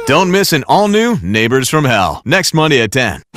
Don't miss an all-new Neighbors from Hell next Monday at 10.